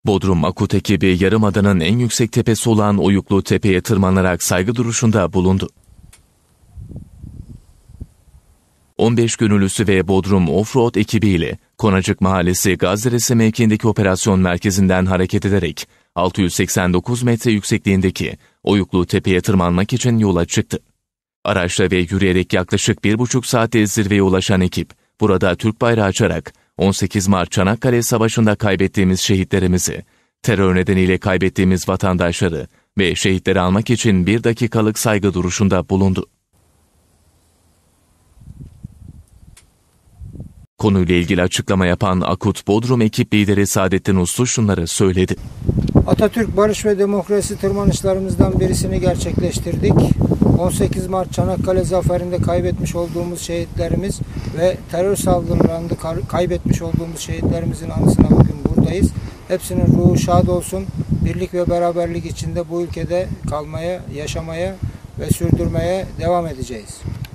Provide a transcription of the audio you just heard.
Bodrum Akut ekibi Yarımada'nın en yüksek tepesi olan Oyuklu Tepe'ye tırmanarak saygı duruşunda bulundu. 15 Gönüllüsü ve Bodrum Offroad ekibiyle Konacık Mahallesi Gazderesi mevkiindeki operasyon merkezinden hareket ederek 689 metre yüksekliğindeki Oyuklu Tepe'ye tırmanmak için yola çıktı. Araçla ve yürüyerek yaklaşık 1,5 saatte zirveye ulaşan ekip, burada Türk bayrağı açarak 18 Mart Çanakkale Savaşı'nda kaybettiğimiz şehitlerimizi, terör nedeniyle kaybettiğimiz vatandaşları ve şehitleri almak için 1 dakikalık saygı duruşunda bulundu. Konuyla ilgili açıklama yapan Akut Bodrum ekip lideri Saadettin Uslu şunları söyledi. Atatürk Barış ve Demokrasi tırmanışlarımızdan birisini gerçekleştirdik. 18 Mart Çanakkale Zaferi'nde kaybetmiş olduğumuz şehitlerimiz ve terör saldırılarında kaybetmiş olduğumuz şehitlerimizin anısına bugün buradayız. Hepsinin ruhu şad olsun. Birlik ve beraberlik içinde bu ülkede kalmaya, yaşamaya ve sürdürmeye devam edeceğiz.